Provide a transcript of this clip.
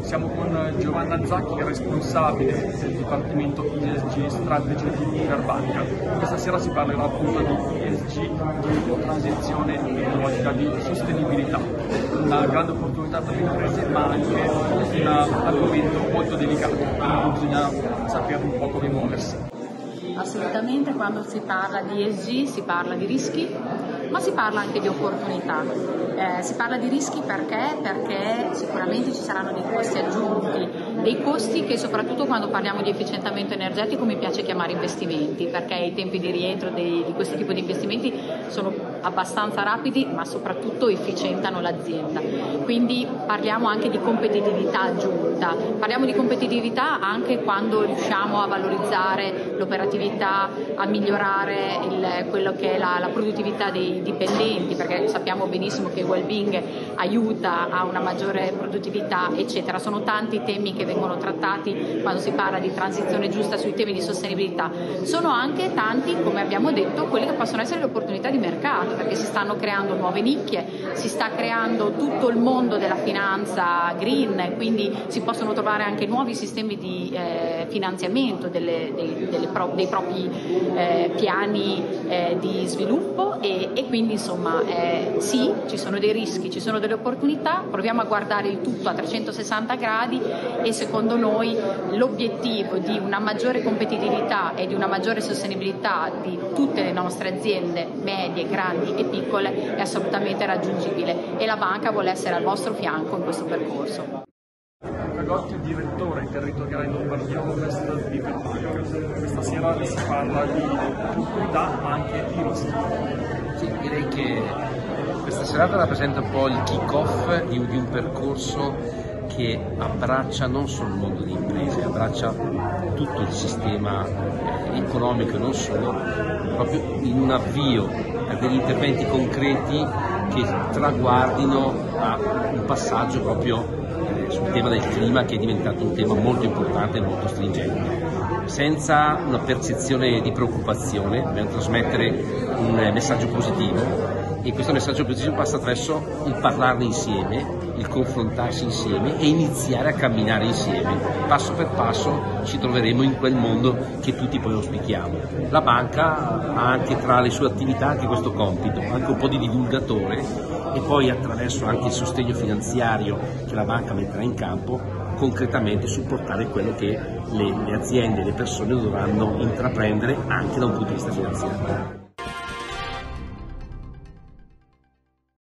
Siamo con Giovanna Zacchi, responsabile del Dipartimento ESG Strategy di Interbanca. Questa sera si parlerà appunto di ESG, di transizione ecologica, di sostenibilità. Una grande opportunità per le imprese, ma anche un argomento molto delicato, quindi bisogna sapere un po' come muoversi. Assolutamente, quando si parla di ESG si parla di rischi, ma si parla anche di opportunità. Si parla di rischi perché sicuramente ci saranno dei costi aggiunti, dei costi che soprattutto quando parliamo di efficientamento energetico mi piace chiamare investimenti, perché i tempi di rientro di questo tipo di investimenti sono abbastanza rapidi, ma soprattutto efficientano l'azienda. Quindi parliamo anche di competitività aggiunta, parliamo di competitività anche quando riusciamo a valorizzare l'operatività, a migliorare quello che è la produttività dei dipendenti, perché sappiamo benissimo che il well-being aiuta a una maggiore produttività, eccetera. Sono tanti temi che vengono trattati quando si parla di transizione giusta sui temi di sostenibilità. Sono anche tanti, come abbiamo detto, quelle che possono essere le opportunità di mercato, perché si stanno creando nuove nicchie, si sta creando tutto il mondo della finanza green, quindi si possono trovare anche nuovi sistemi di finanziamento dei propri piani di sviluppo e quindi insomma sì, ci sono dei rischi, ci sono delle opportunità, proviamo a guardare il tutto a 360 gradi e secondo noi l'obiettivo di una maggiore competitività e di una maggiore sostenibilità di tutte le nostre aziende medie, grandi e piccole è assolutamente raggiungibile e la banca vuole essere al vostro fianco in questo percorso. Cagotti, direttore territoriale Lombardia Ovest di Interbanca. Questa sera si parla di opportunità ma anche di rischi. Sì, direi che questa serata rappresenta un po' il kick-off di un percorso che abbraccia non solo il mondo delle imprese, abbraccia tutto il sistema economico e non solo, proprio in un avvio a degli interventi concreti che traguardino a un passaggio proprio sul tema del clima, che è diventato un tema molto importante e molto stringente. Senza una percezione di preoccupazione dobbiamo trasmettere un messaggio positivo e questo messaggio positivo passa attraverso il parlarne insieme, il confrontarsi insieme e iniziare a camminare insieme. Passo per passo ci troveremo in quel mondo che tutti poi auspichiamo. La banca ha anche tra le sue attività anche questo compito, anche un po' di divulgatore e poi attraverso anche il sostegno finanziario che la banca metterà in campo concretamente supportare quello che le aziende e le persone dovranno intraprendere anche da un punto di vista finanziario.